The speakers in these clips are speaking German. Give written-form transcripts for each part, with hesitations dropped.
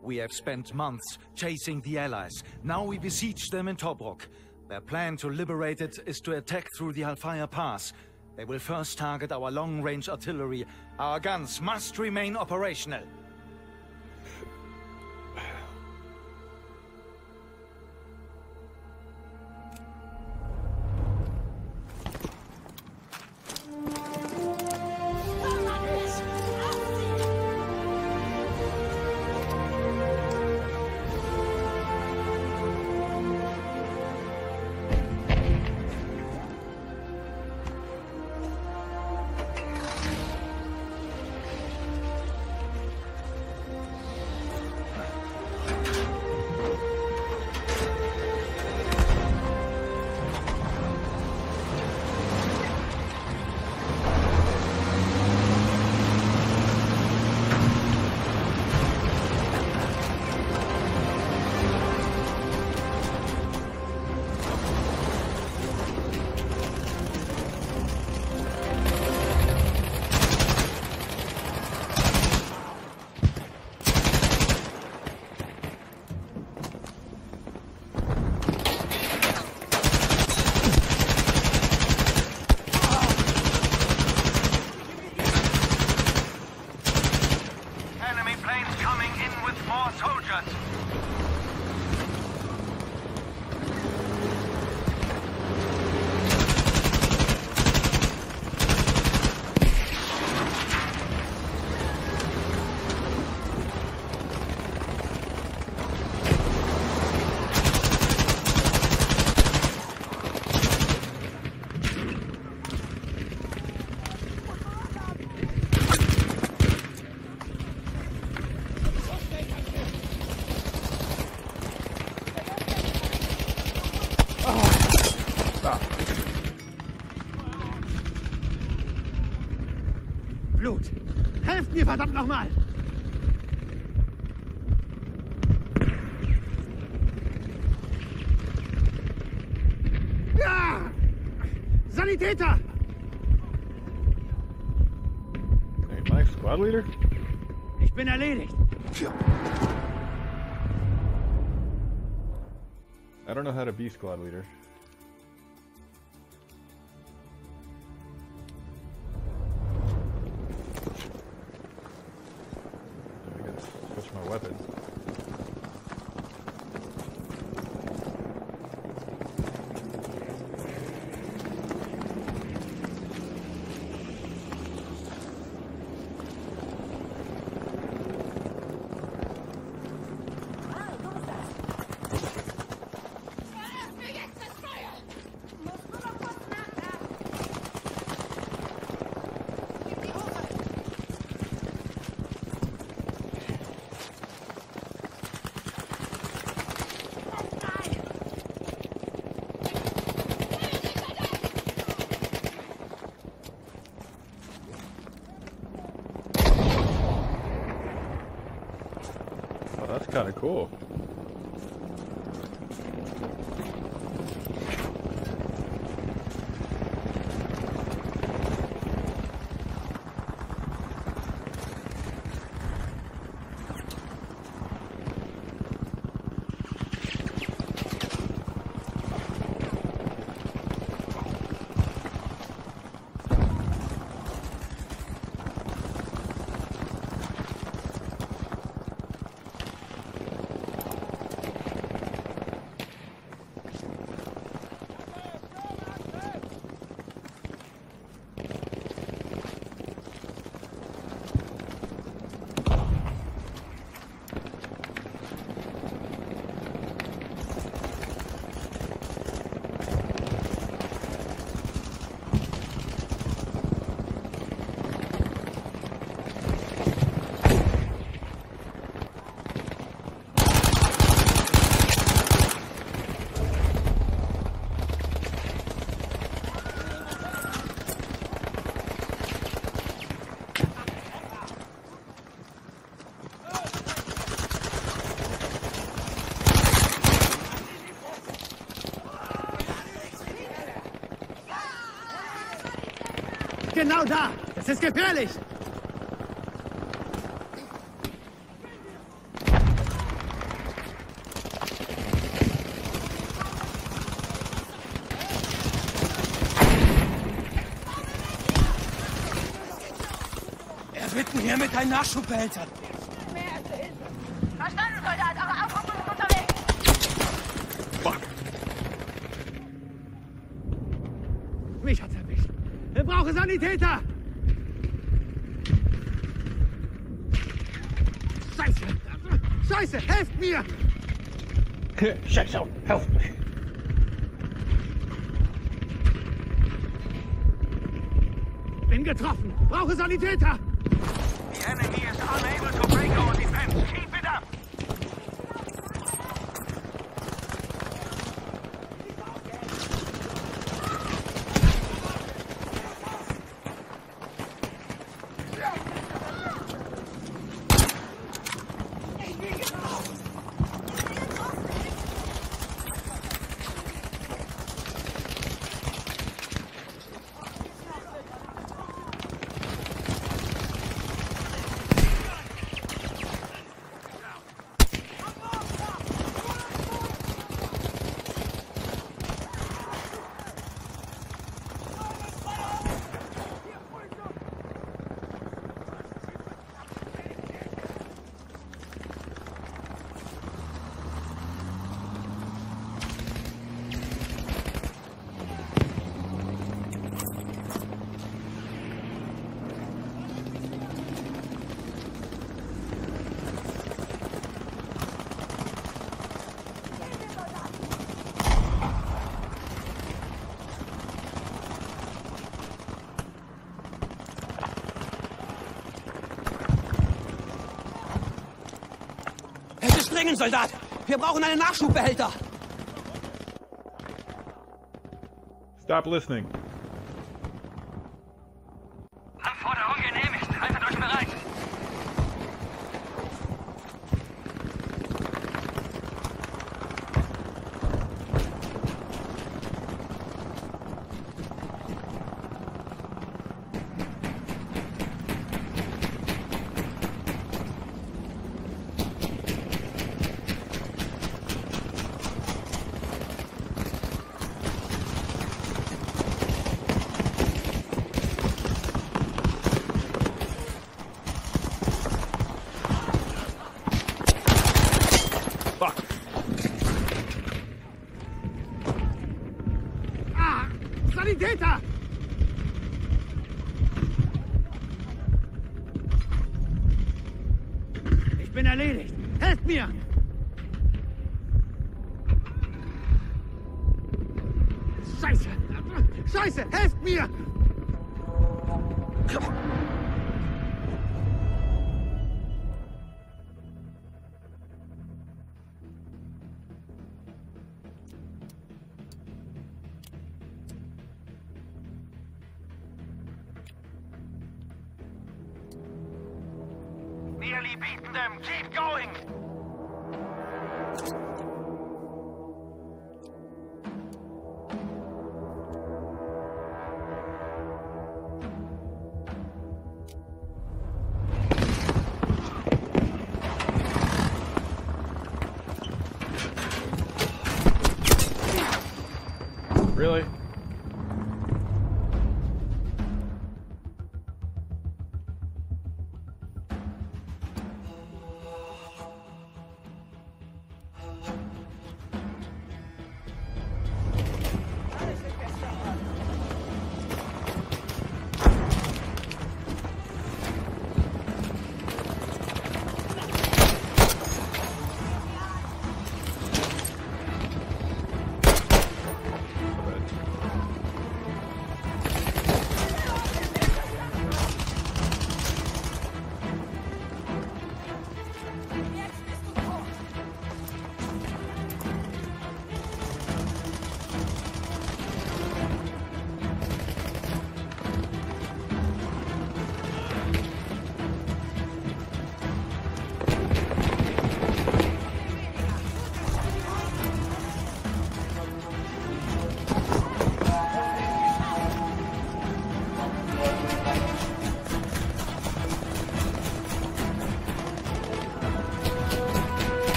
We have spent months chasing the Allies. Now we besiege them in Tobruk. Their plan to liberate it is to attack through the Alfaya Pass. They will first target our long-range artillery. Our guns must remain operational. Blut! Helft mir, verdammt nochmal! Ja! Sanitäter! Hey, Mike, squad leader? Ich bin erledigt. I don't know how to be squad leader. I gotta switch my weapons. That's kind of cool. Genau da! Das ist gefährlich! bitten hiermit einen Nachschubbehälter. Verstanden, Soldat. Eure Aufrüstung ist unterwegs. Fuck. Mich hat's erwischt. Ich brauche Sanitäter! Scheiße! Scheiße! Helft mir! Scheiße, helft mir. Bin getroffen! Brauche Sanitäter! The enemy is unable to break our defense. Keep it up! Es ist dringend, Soldat. Wir brauchen einen Nachschubbehälter. Stop listening. Anforderung genehmigt. Haltet euch bereit. Sanitäter! Ich bin erledigt. Helft mir! Scheiße! Scheiße! Helft mir! Nearly beaten them. Keep going. Really?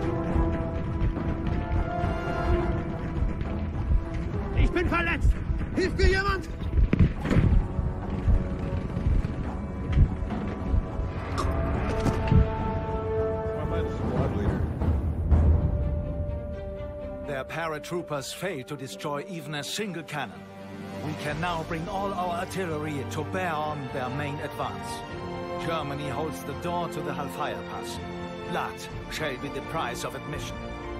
Ich bin verletzt! Hilft mir jemand? Their paratroopers failed to destroy even a single cannon. We can now bring all our artillery to bear on their main advance. Germany holds the door to the Hellfire Pass. Blood shall be the price of admission.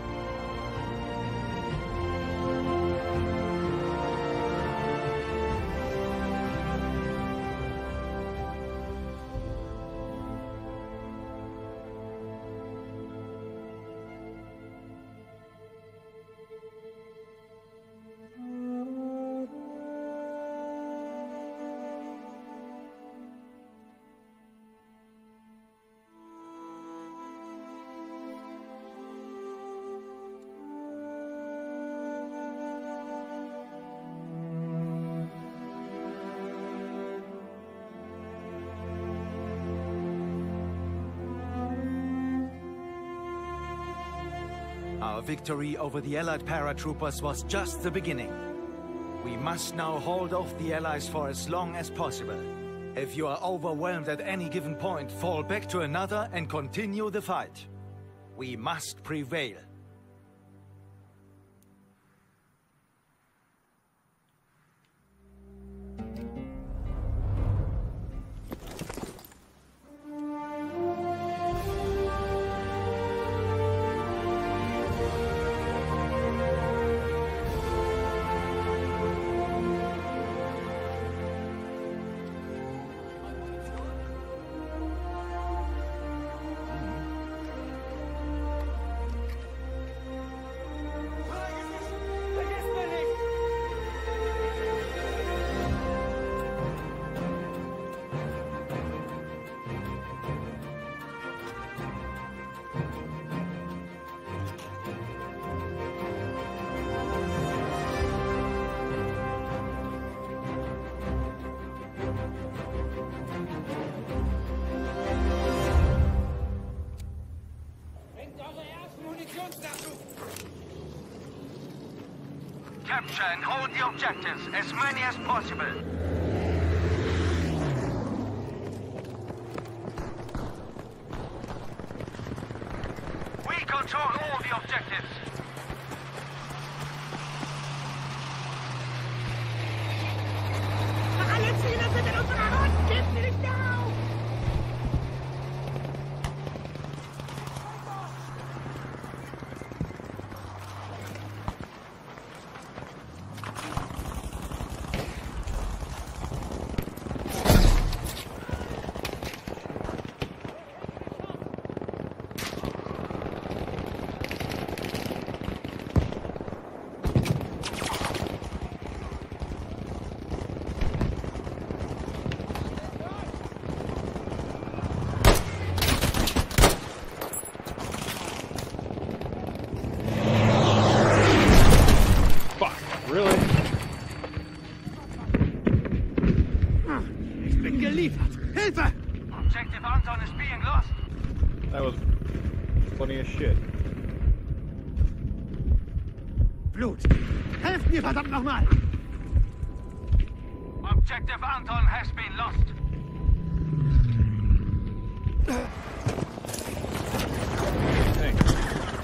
Our victory over the Allied paratroopers was just the beginning. We must now hold off the Allies for as long as possible. If you are overwhelmed at any given point, fall back to another and continue the fight. We must prevail. Capture and hold the objectives, as many as possible. We control all the objectives. Alle Ziele sind in unserer Hand! Gebt sie nicht auf! Hilfe! Objective Anton is being lost. That was funny as shit. Blut! Helft mir verdammt nochmal! Objective Anton has been lost. Thanks.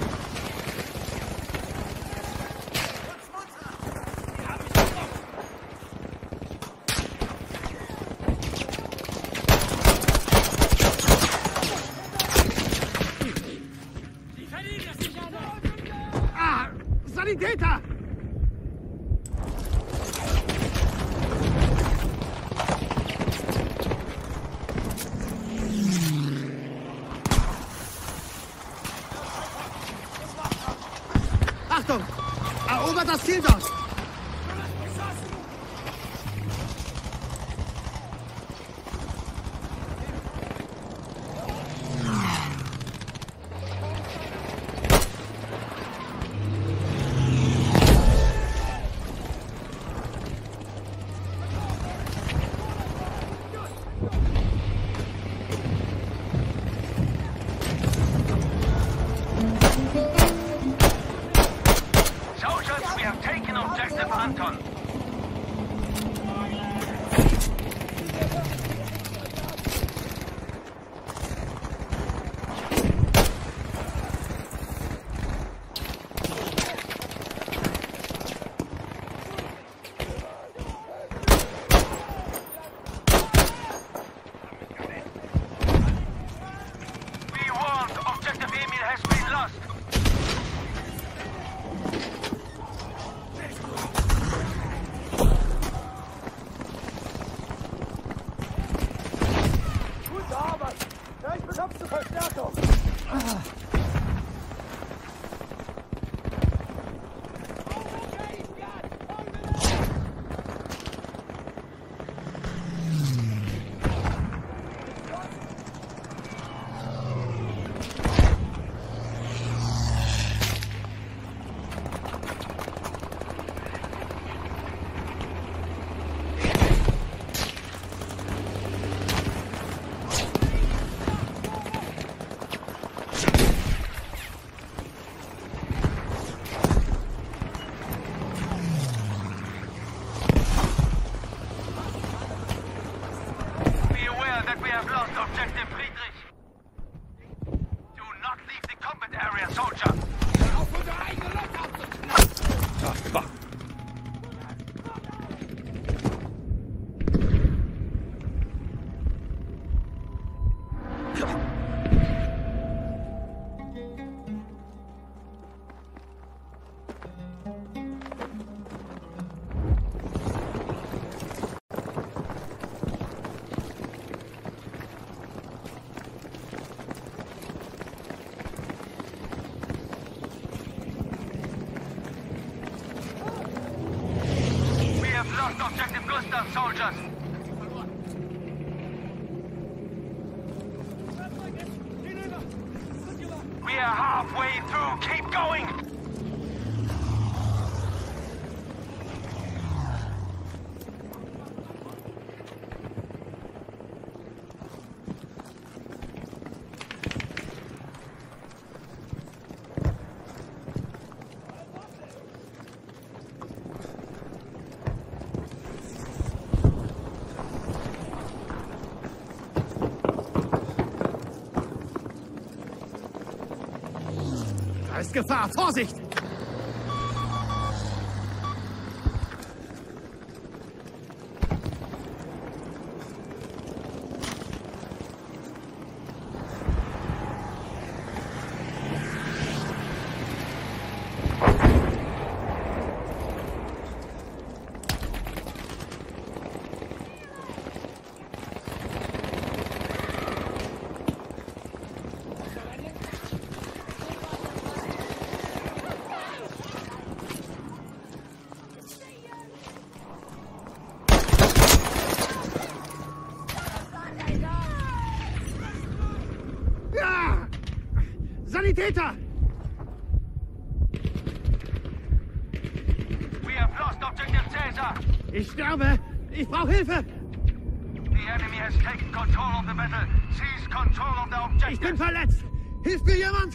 Sanitäter! Achtung! Erobert das Ziel dort! Soldiers, we have taken objective lost objective Gustav, soldiers. We are halfway through. Keep going. Da ist Gefahr! Vorsicht! Sanitäter! We have lost objective Caesar. Ich sterbe! Ich brauche Hilfe! The enemy has taken control of the battle. Seize control of the objective. Ich bin verletzt! Hilft mir jemand?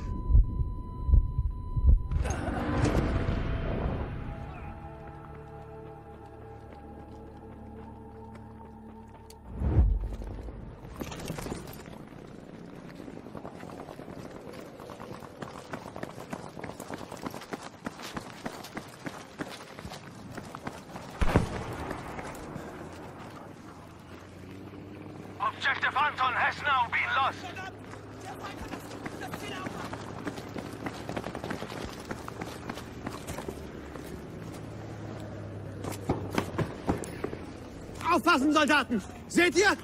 Objective Anton has now been lost. Aufpassen, Soldaten! Seht ihr?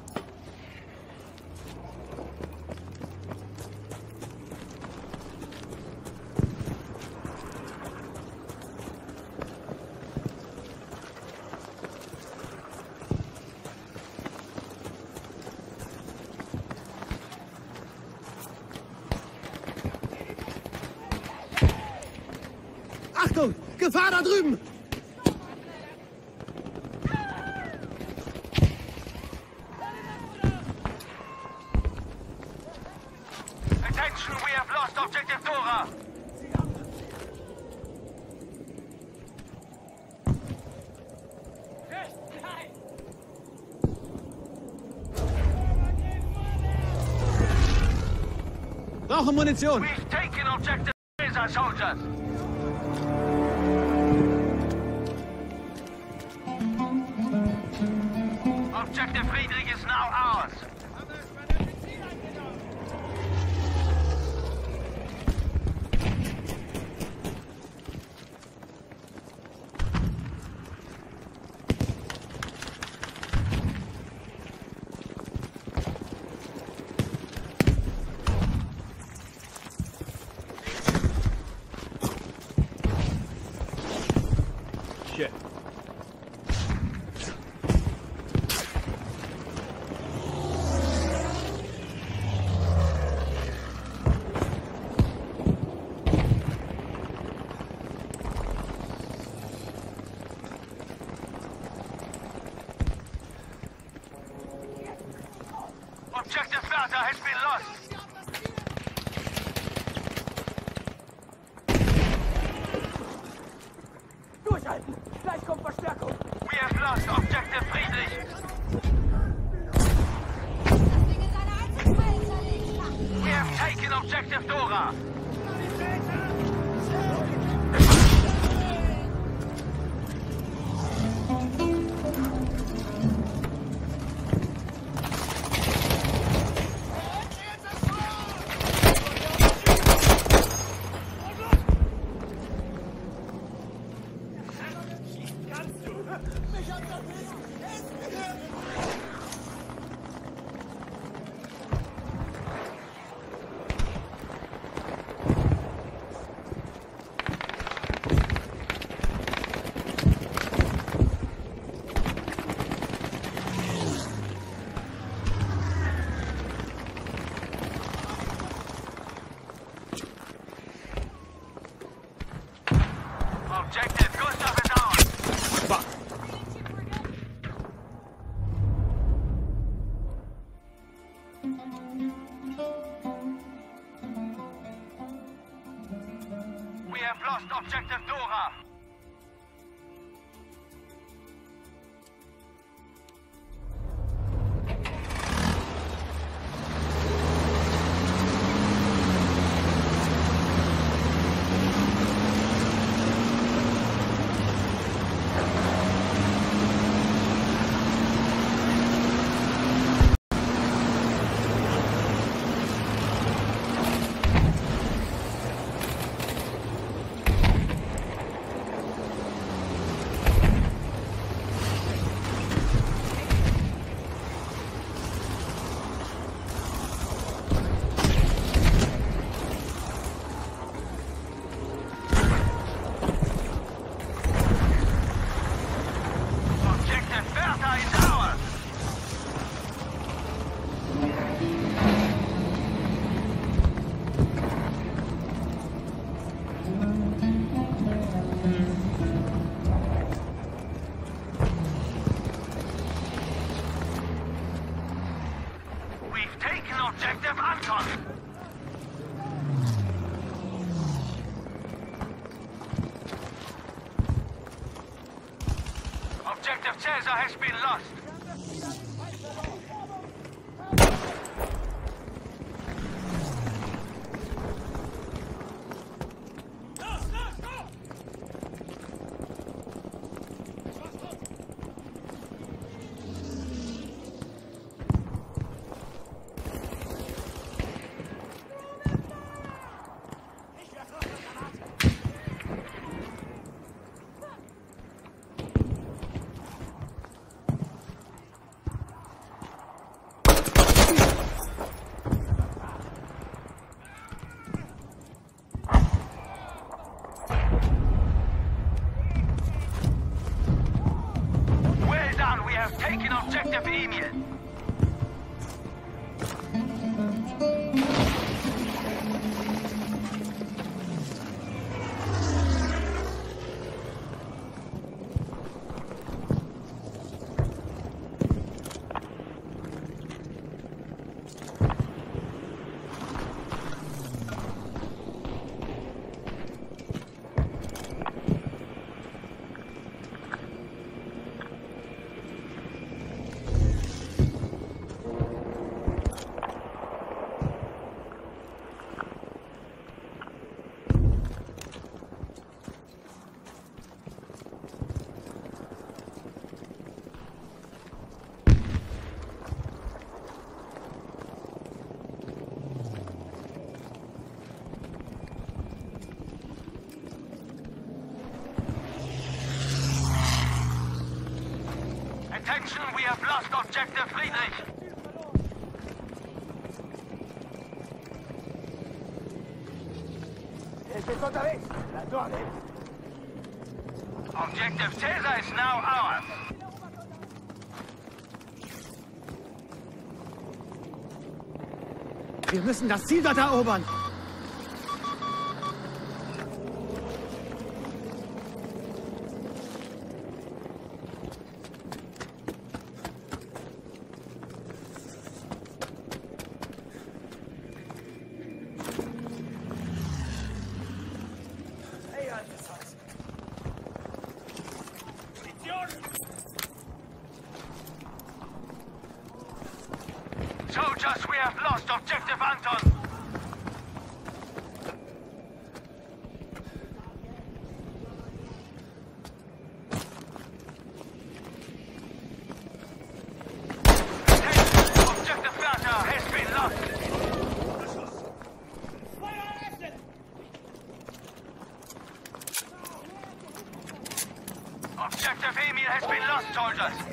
Achtung! Gefahr da drüben! Attention, we have lost objective Dora. Brauchen Munition! We've taken objective Caesar, soldiers. Objective Friedrich is now ours. Shit. Objective Bertha has been lost. Durchhalten! Gleich kommt Verstärkung! We have lost objective Friedrich. We have taken objective Dora. objective Dora. Objective Anton! Objective Caesar has been lost. Taking objective Emil. Attention, we have lost objective Friedrich. Objective Caesar is now ours. Wir müssen das Ziel dort erobern. Soldiers, we have lost objective Anton. Objective Bertha has been lost. Objective Emil has been lost, soldiers.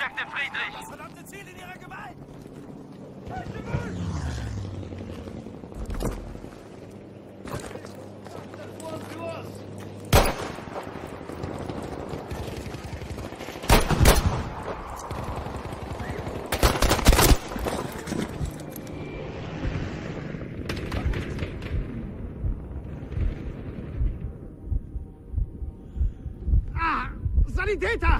Objective Friedrich. Das verdammte Ziel in ihrer Gewalt! Sanitäter!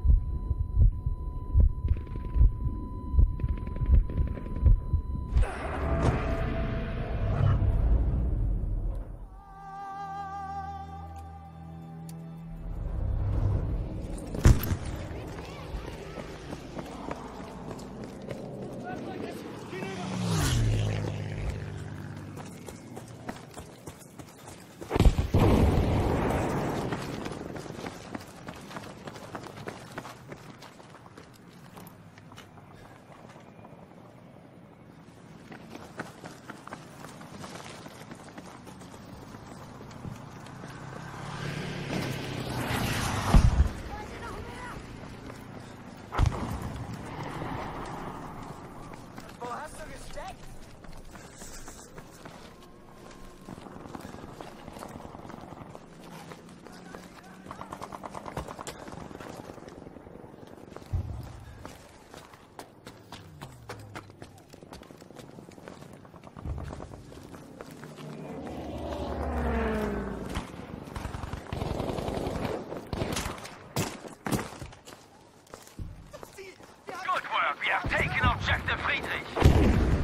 We have taken Objective Friedrich.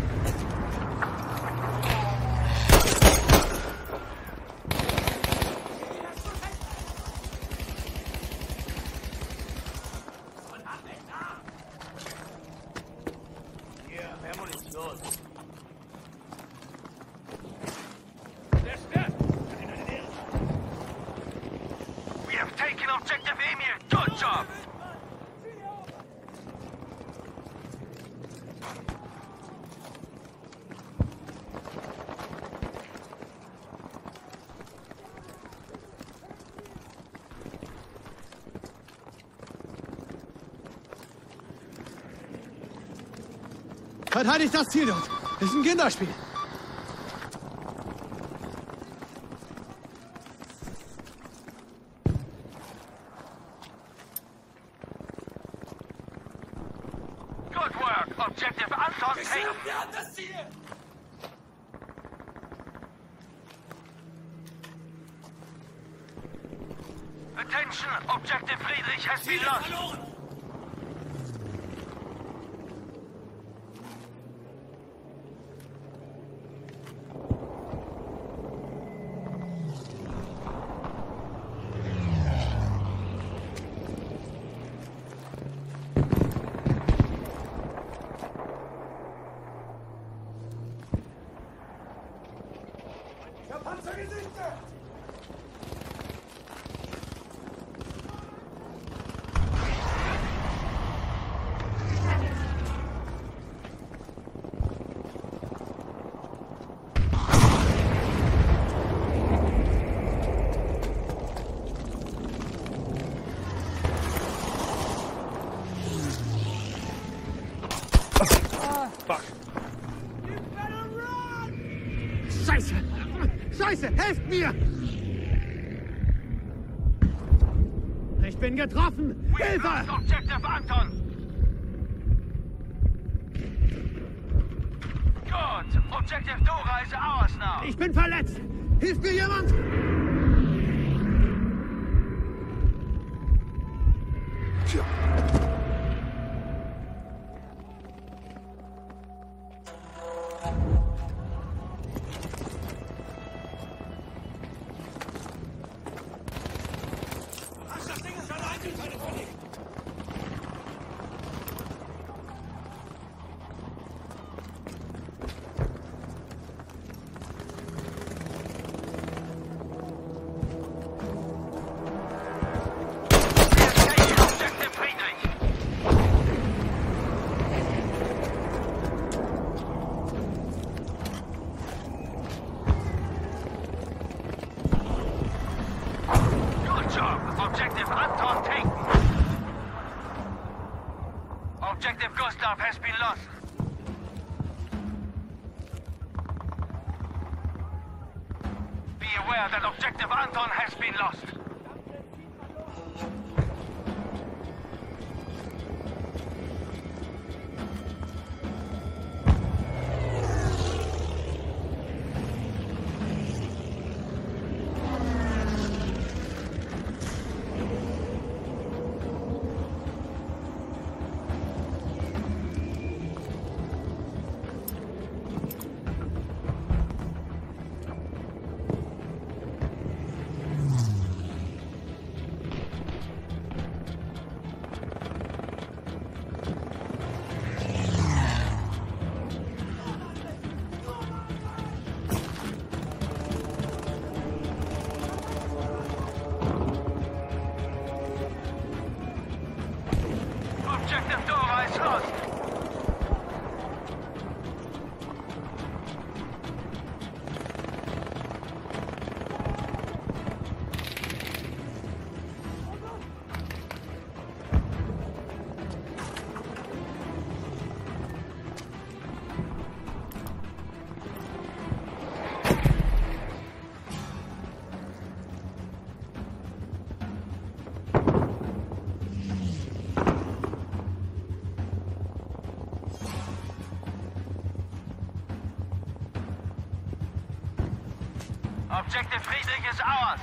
We have taken Objective Emil. Good job. Verteidigt das Ziel dort! Das ist ein Kinderspiel! Good work. Objective Anton taken. Wir haben das Ziel! Attention. Objective Friedrich has been Ziel lost. verloren! Panzergesichter! Scheiße! Scheiße! Helft mir! Ich bin getroffen! We have Hilfe! lost Objective Anton. Good. Objective Dora is ours now. Ich bin verletzt! Hilft mir jemand? Ach, das Ding ist allein durch seine Verlegt! We have taken Objective Friedrich. Objective Gustav has been lost. Be aware that Objective Anton has been lost. Objective Dora is lost. Objective Friedrich is ours.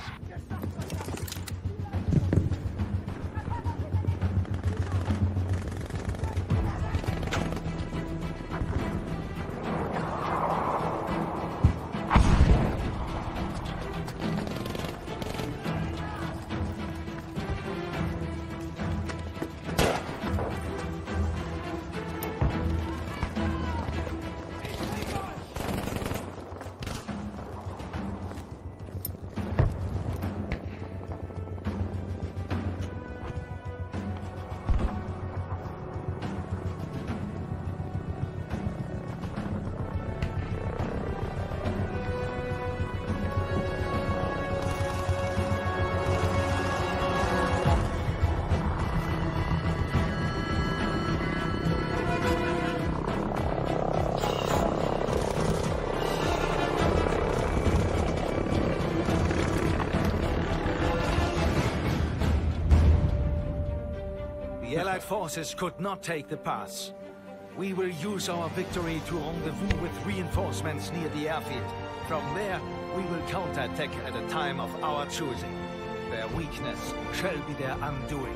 The Allied forces could not take the pass. We will use our victory to rendezvous with reinforcements near the airfield. From there, we will counterattack at a time of our choosing. Their weakness shall be their undoing.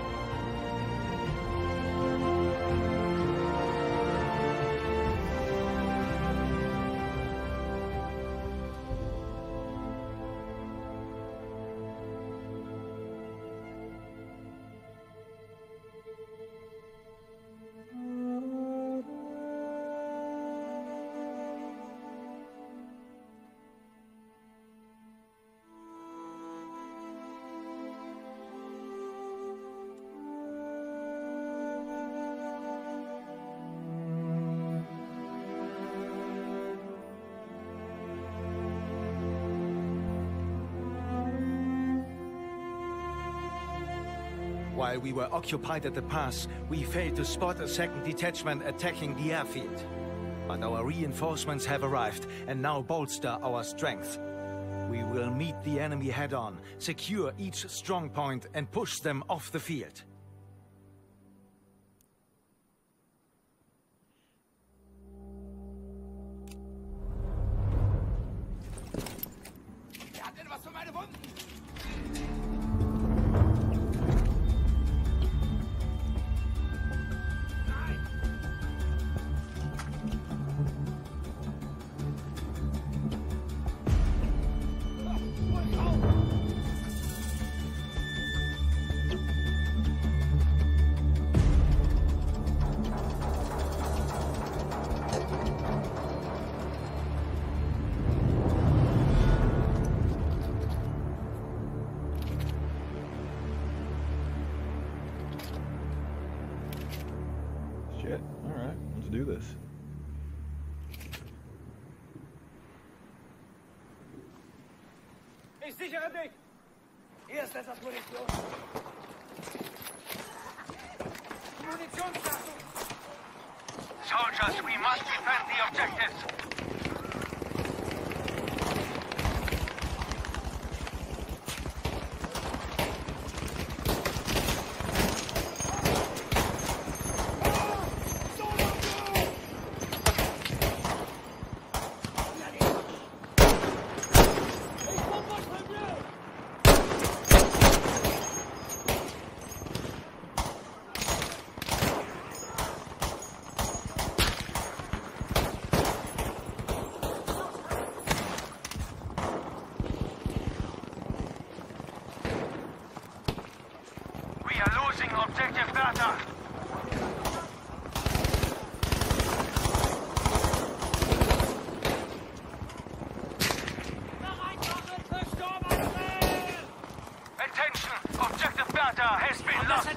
While we were occupied at the pass, we failed to spot a second detachment attacking the airfield. But our reinforcements have arrived and now bolster our strength. We will meet the enemy head-on, secure each strong point and push them off the field. Wer hat denn was für meine Wunden? Shit. Alright, let's do this. Ich sichere dich! Hier ist etwas Munition. Munitionsladung! soldiers. We must defend the objectives. Objective data. Attention! Objective data has been lost.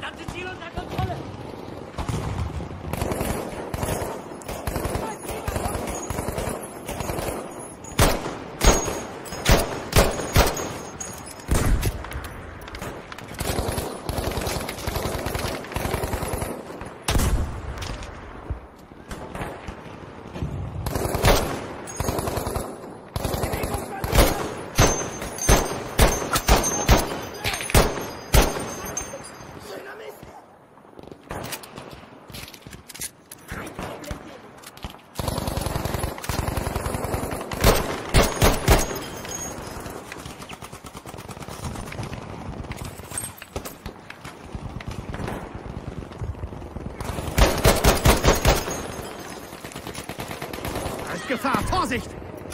Gefahr! Vorsicht!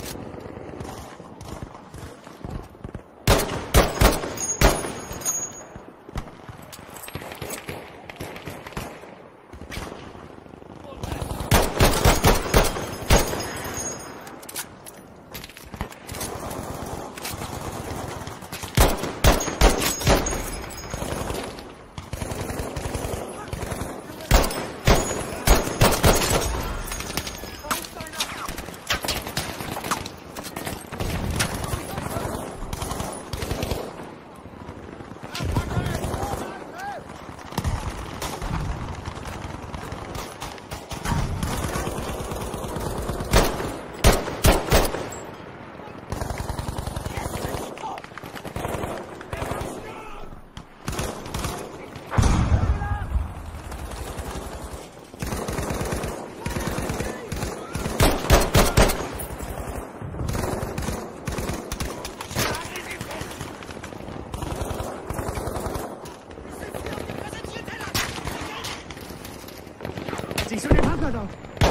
Siehst du den Panzer dort?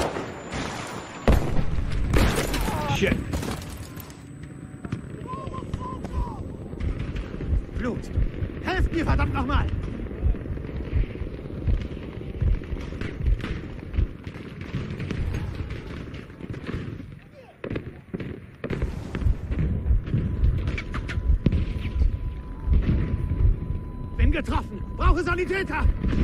Shit. Blut! Helft mir, verdammt nochmal! Bin getroffen! Brauche Sanitäter!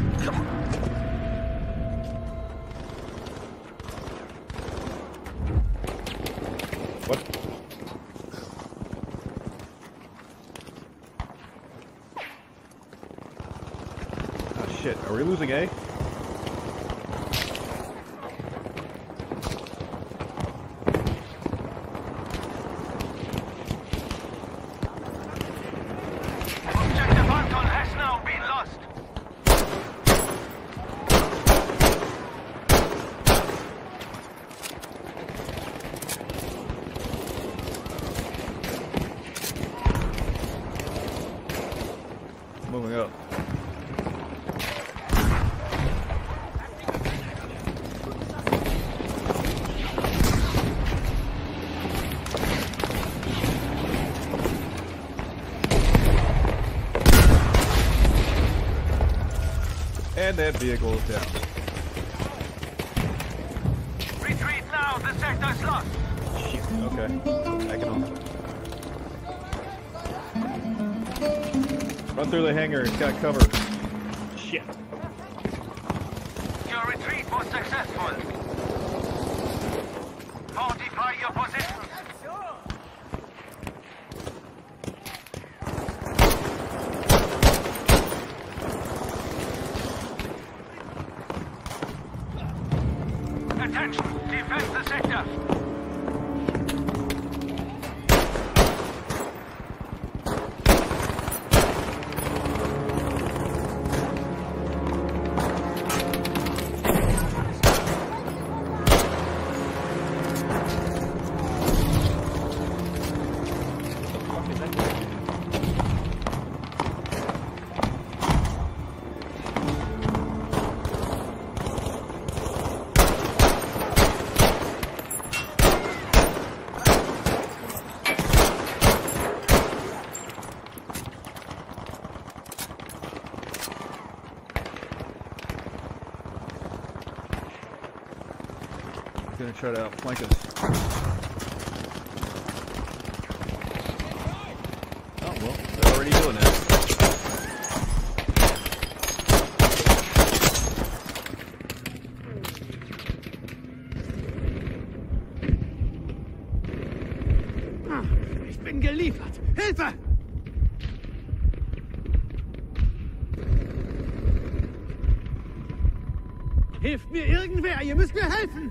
What? Oh shit, are we losing A? Objective Anton has now been lost. Moving up. And that vehicle is down. Retreat now, the sector is lost. Shit, okay. Backing on. Run through the hangar, it's got cover. Shit. Your retreat was successful. Fortify your positions. Attention! Defend the sector! Gonna try to outflank us. Oh well, they're already doing that. Ich bin geliefert. Hilfe! Hilft mir irgendwer! Ihr müsst mir helfen!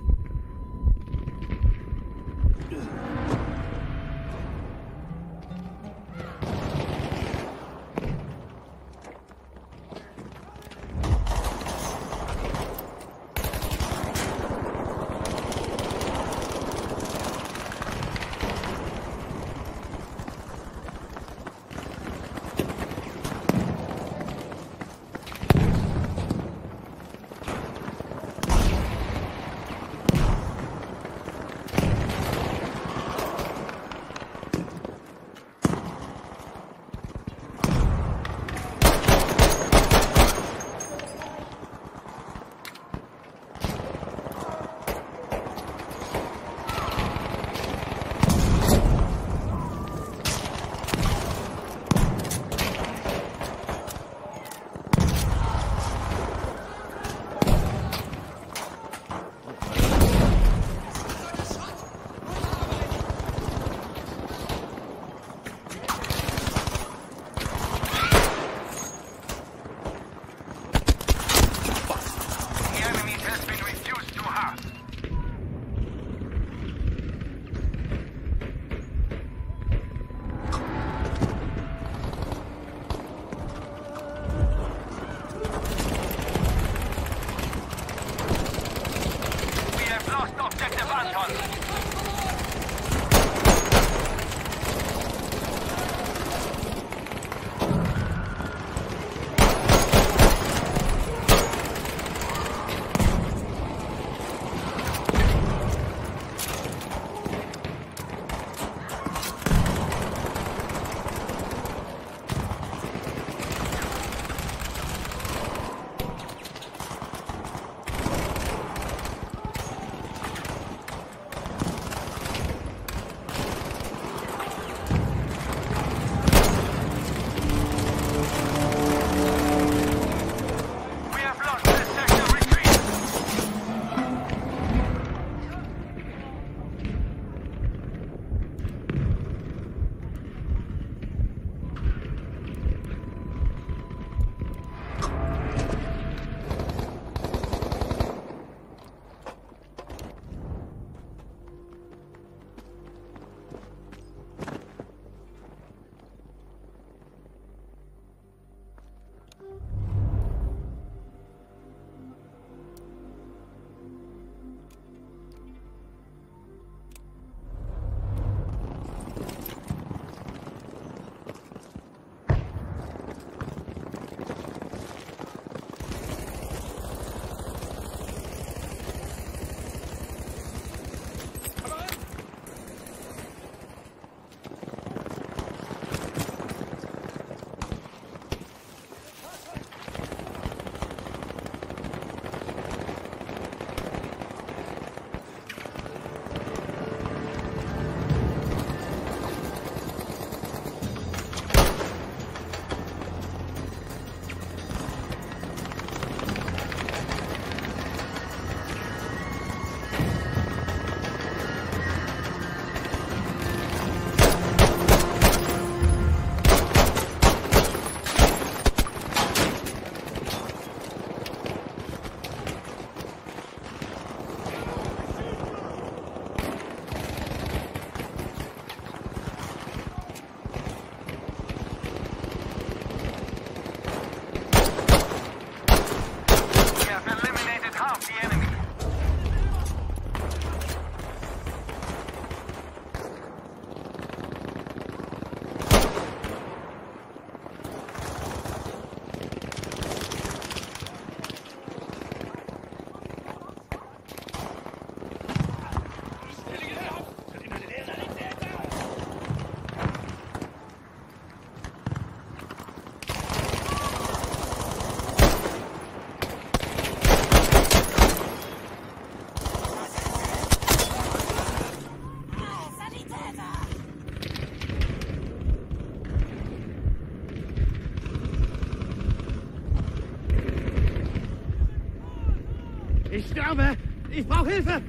Ich sterbe! Ich brauche Hilfe!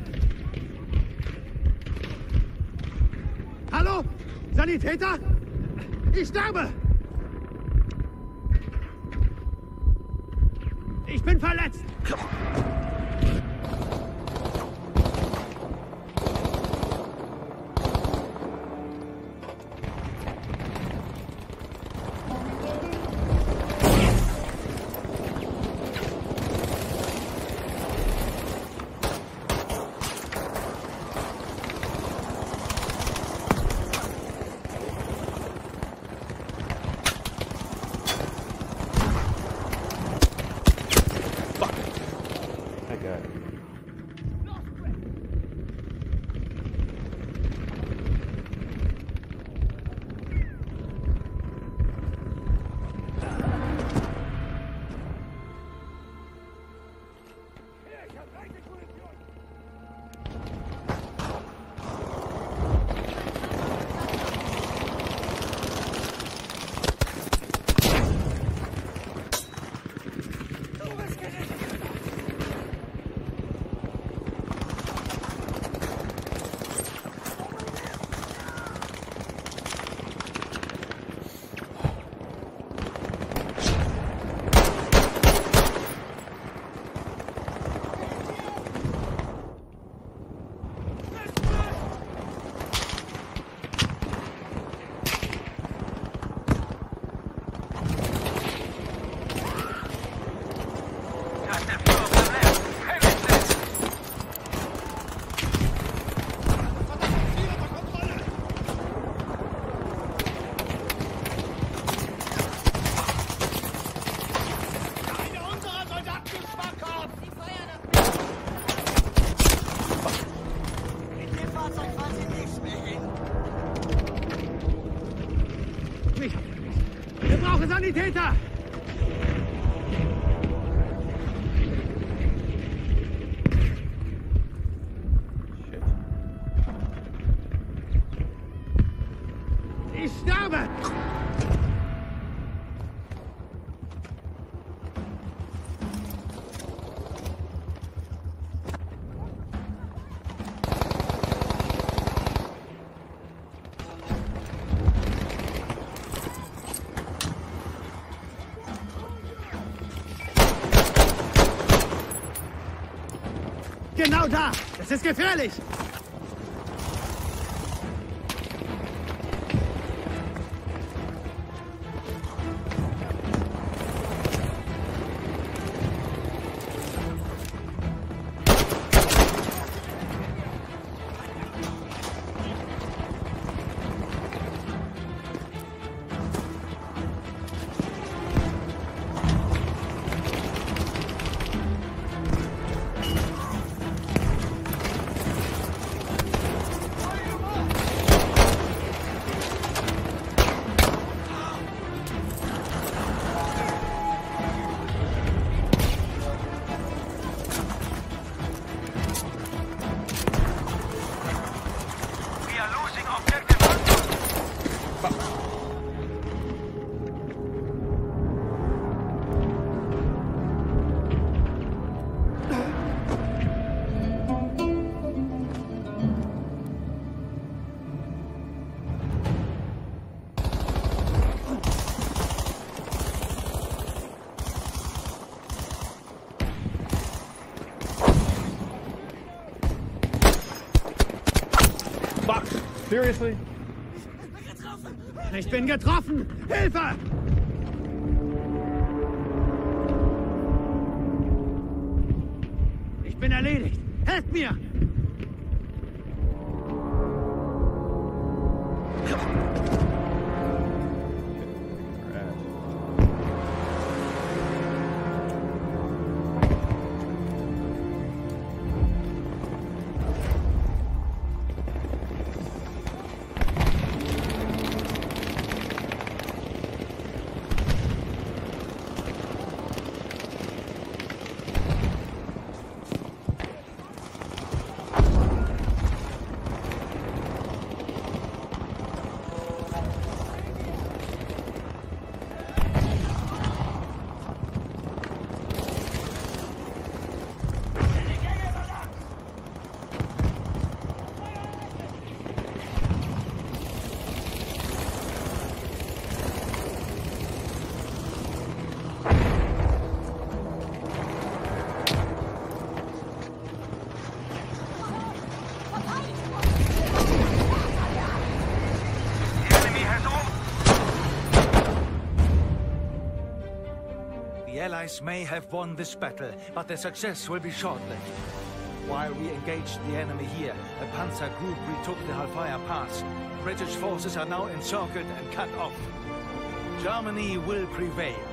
Hallo? Sanitäter? Ich sterbe! Ich bin verletzt! Wir brauchen Sanitäter! Ich sterbe! Genau da! Das ist gefährlich! Seriously? Ich bin getroffen! Hilfe! Ich bin erledigt! Helft mir! Allies may have won this battle, but their success will be short-lived. While we engaged the enemy here, the Panzer Group retook the Halfaya Pass. British forces are now encircled and cut off. Germany will prevail.